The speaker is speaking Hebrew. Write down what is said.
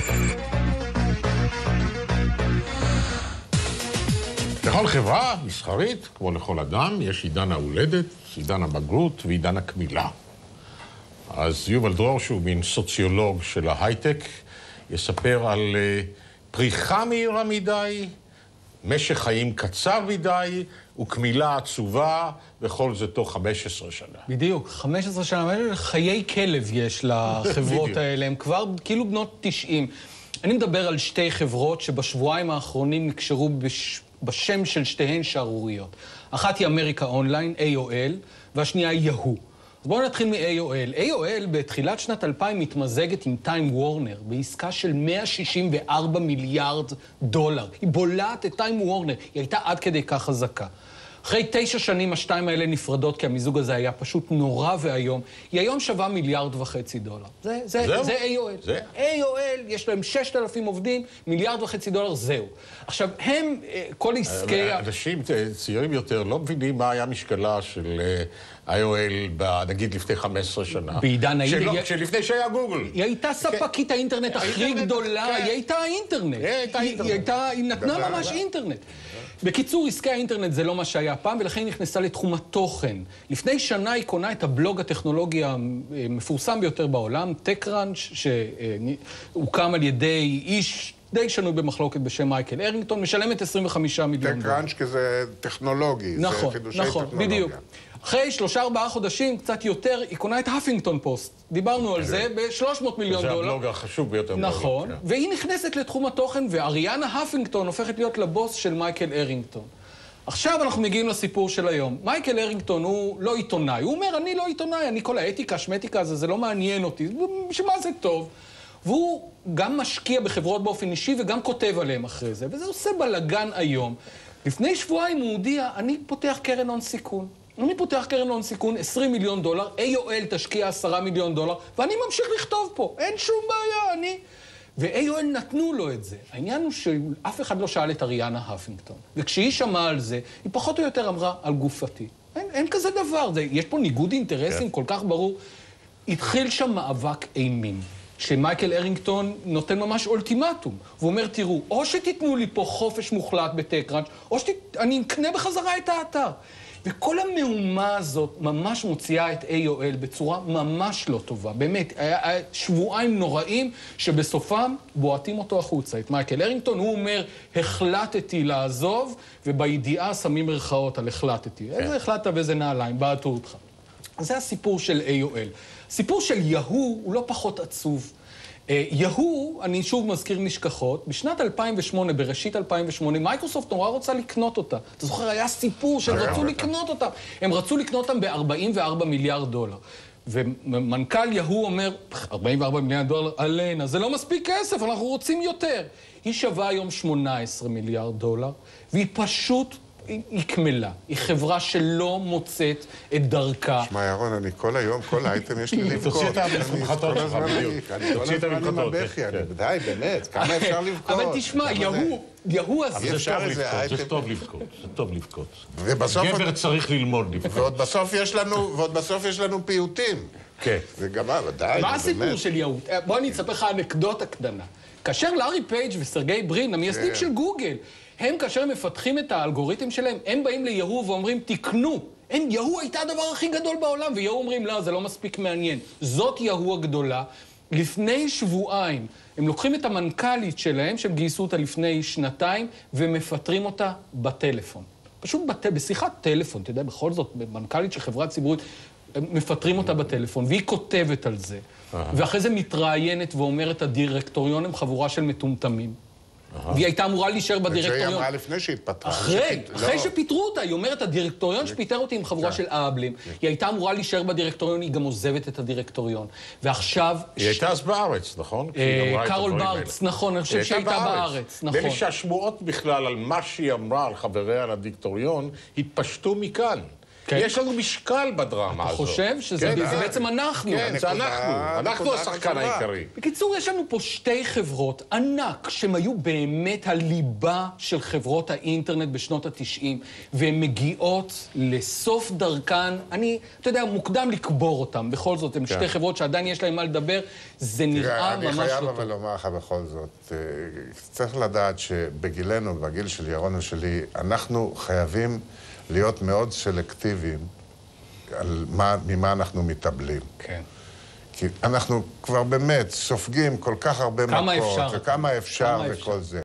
לכל חברה מסחרית, כמו לכל אדם, יש עידן ההולדת, עידן הבגרות ועידן הקמילה. אז יובל דרור, שהוא מין סוציולוג של ההייטק, יספר על פריחה מהירה מדי, משך חיים קצר מדי, וקמילה עצובה, וכל זה תוך 15 שנה. בדיוק, 15 שנה, חיי כלב יש לחברות האלה, הם כבר כאילו בנות 90. אני מדבר על שתי חברות שבשבועיים האחרונים נקשרו בשם של שתיהן שערוריות. אחת היא אמריקה אונליין, AOL, והשנייה היא יהו. אז בואו נתחיל מ-AOL. AOL בתחילת שנת 2000 מתמזגת עם טיים וורנר בעסקה של 164 מיליארד דולר. היא בולעת את טיים וורנר, היא הייתה עד כדי כך חזקה. אחרי 9 שנים השתיים האלה נפרדות, כי המיזוג הזה היה פשוט נורא והיום. היא היום שווה $1.5 מיליארד. זה AOL. AOL, יש להם 6,000 עובדים, $1.5 מיליארד, זהו. עכשיו, הם, כל עסקי... אנשים צעירים יותר לא מבינים מה היה משקלה של AOL, נגיד לפני 15 שנה. בעידן כשלפני שהיה גוגל. היא הייתה ספקית האינטרנט הכי גדולה, היא הייתה האינטרנט. היא נתנה ממש אינטרנט. בקיצור, עסקי האינטרנט זה לא מה שהיה פעם, ולכן היא נכנסה לתחום התוכן. לפני שנה היא קונה את הבלוג הטכנולוגי המפורסם ביותר בעולם, TechCrunch, שהוקם על ידי איש די שנוי במחלוקת בשם מייקל ארינגטון, משלמת $25 מיליון. TechCrunch כזה טכנולוגי, נכון, זה חידושי נכון, טכנולוגיה. בדיוק. אחרי 3-4 חודשים, קצת יותר, היא קונה את הפינגטון פוסט. דיברנו על זה ב$300 מיליון. זה הבלוג החשוב ביותר. נכון, והיא נכנסת לתחום התוכן, ואריאנה הפינגטון הופכת להיות לבוס של מייקל ארינגטון. עכשיו אנחנו מגיעים לסיפור של היום. מייקל ארינגטון הוא לא עיתונאי. הוא אומר, אני לא עיתונאי, אני כל האתיקה, שמתיקה הזה, זה לא מעניין אותי. שמה זה טוב? והוא גם משקיע בחברות באופן אישי וגם כותב עליהם אחרי זה. וזה עושה בלגן היום. לפני שבועיים הוא הודיע, אני פותח קרן הון סיכון. אני פותח קרן הון סיכון, $20 מיליון, AOL תשקיע $10 מיליון, ואני ממשיך לכתוב פה. אין שום בעיה, ו-AOL נתנו לו את זה. העניין הוא שאף אחד לא שאל את אריאנה הפינגטון. וכשהיא שמעה על זה, היא פחות או יותר אמרה על גופתי. אין כזה דבר. יש פה ניגוד אינטרסים כל כך ברור. התחיל שם מאבק אימים, שמייקל ארינגטון נותן ממש אולטימטום. והוא אומר, תראו, או שתיתנו לי פה חופש מוחלט בטקראנץ', או שאני אקנה בחזרה את האתר. וכל המהומה הזאת ממש מוציאה את AOL בצורה ממש לא טובה. באמת, היה שבועיים נוראים שבסופם בועטים אותו החוצה. את מייקל ארינגטון, הוא אומר, החלטתי לעזוב, ובידיעה שמים מרכאות על החלטתי. איזה החלטת ואיזה נעליים, בעטו אותך. אז זה הסיפור של AOL. הסיפור של יהו הוא לא פחות עצוב. יהו, אני שוב מזכיר נשכחות, בשנת 2008, בראשית 2008, מייקרוסופט נורא רוצה לקנות אותה. אתה זוכר, היה סיפור שהם רצו לקנות אותה. הם רצו לקנות אותם $44 מיליארד. ומנכ"ל יהו אומר, $44 מיליארד עלינה, זה לא מספיק כסף, אנחנו רוצים יותר. היא שווה היום $18 מיליארד, והיא פשוט... היא קמלה, היא חברה שלא מוצאת את דרכה. שמע, ירון, אני כל היום, כל האייטם יש לי לבכות. תוציא את המחטות שלך, בדיוק. תוציא את המחטות. די, באמת, כמה אפשר לבכות? אבל תשמע, יהו הזה... זה טוב לבכות, זה טוב לבכות. גבר צריך ללמוד לבכות. ועוד בסוף יש לנו פיוטים. כן. זה גמר, די, באמת. מה הסיפור של יהו? בוא אני אספר לך אנקדוטה קטנה. כאשר לארי פייג' וסרגי ברין, המייסדים של גוגל, הם כאשר הם מפתחים את האלגוריתם שלהם, הם באים ליהו ואומרים, תקנו. יהו הייתה הדבר הכי גדול בעולם, ויהו אומרים, לא, זה לא מספיק מעניין. זאת יהו הגדולה. לפני שבועיים, הם לוקחים את המנכ"לית שלהם, שהם גייסו אותה לפני 2 ומפטרים אותה בטלפון. פשוט בשיחת טלפון, אתה יודע, בכל זאת, מנכ"לית של חברה ציבורית, מפטרים אותה בטלפון, והיא כותבת על זה. ואחרי זה מתראיינת ואומרת, הדירקטוריון הם חבורה של מטומטמים. והיא הייתה אמורה להישאר בדירקטוריון. זה היא אמרה לפני שהתפטרה. אחרי שפיטרו אותה, היא אומרת, הדירקטוריון שפיטר אותי עם חבורה של אהבלים. היא הייתה אמורה להישאר בדירקטוריון, היא גם עוזבת את הדירקטוריון. ועכשיו... היא הייתה אז בארץ, נכון? קארול בארץ, נכון, אני חושב שהייתה בארץ, נכון. ואלה שהשמועות בכלל על מה שהיא אמרה על חבריה לדירקטוריון, התפשטו מכאן. כן. יש לנו משקל בדרמה הזאת. אתה חושב שזה כן, זה בעצם אנחנו? כן, זה אנחנו השחקן העיקרי. בקיצור, יש לנו פה שתי חברות ענק, שהן היו באמת הליבה של חברות האינטרנט בשנות ה-90, והן מגיעות לסוף דרכן. אתה יודע, מוקדם לקבור אותם. בכל זאת, הן שתי חברות שעדיין יש להן מה לדבר. זה נראה ממש לא טוב. אני חייב אבל לומר לך בכל זאת, צריך לדעת שבגילנו, בגיל של ירון ושלי, אנחנו חייבים להיות מאוד סלקטיביים על ממה אנחנו מתאבלים. כן. כי אנחנו כבר באמת סופגים כל כך הרבה מכות, וכמה אפשר וכל זה.